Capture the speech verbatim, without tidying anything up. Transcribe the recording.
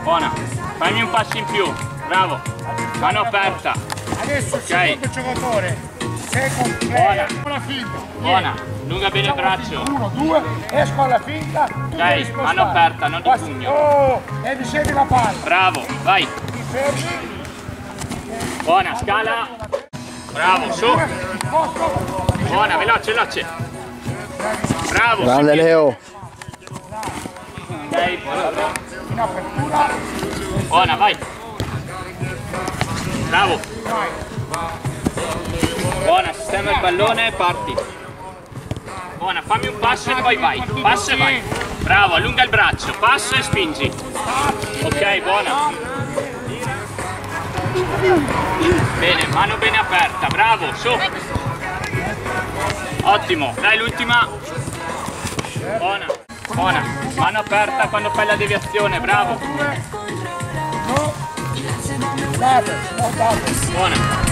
Buona, fammi un passo in più, bravo, mano aperta. Adesso il Okay. secondo giocatore, second Buona. player, buona finta. Buona, lunga bene il braccio. Uno, due, esco alla finta. tu Dai, devi spostare. mano aperta, non di Quasi- pugno. Oh, e mi segui la palla. Bravo, vai. Ti fermi. Buona, scala. Bravo, su. Posto. Buona, veloce, veloce. Bravo. Grande sì. Leo. Ok, buona. In apertura. Buona, vai. Bravo. Vai. Buona, sistema il pallone e parti. Buona, fammi un passo e poi vai. Passo e vai. Bravo, allunga il braccio, passo e spingi. Ok, buona. Bene, mano bene aperta, bravo, su. Ottimo, dai l'ultima. Buona, buona. Mano aperta quando fai la deviazione, bravo. No. Date, no, date. Buona.